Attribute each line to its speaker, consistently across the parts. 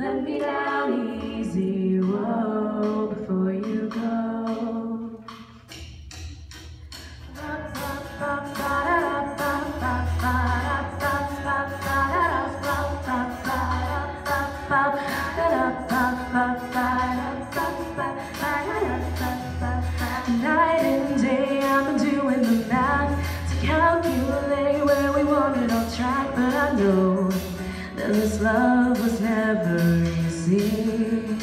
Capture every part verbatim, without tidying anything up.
Speaker 1: let me down easy, whoa, before you go. Night and day I've been doing the math to calculate where we wanted on track, but I know that this love was never easy.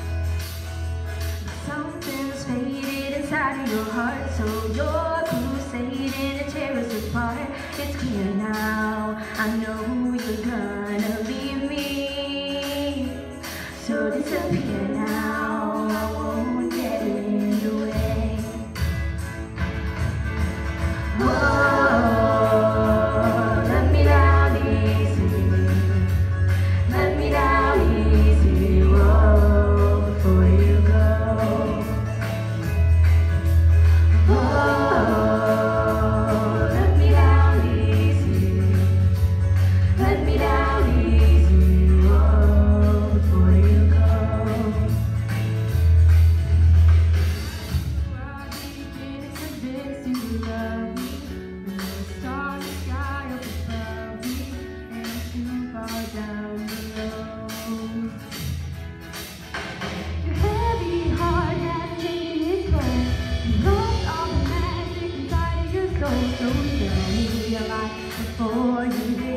Speaker 1: Something's faded inside of your heart, so you're crusading to tear us apart. It's clear now, I know you're gonna leave me, so disappear now, I won't get in your way. Whoa, let me down easy, let me down easy, whoa, before you go. Whoa, let me down easy, let me down easy, whoa, before you go. Well, deep in it's convinced you love me, when the stars the sky up above me, and it's too far down below. Your heavy heart has taken its toll. You lost all the magic inside of your soul. So tell me your life before you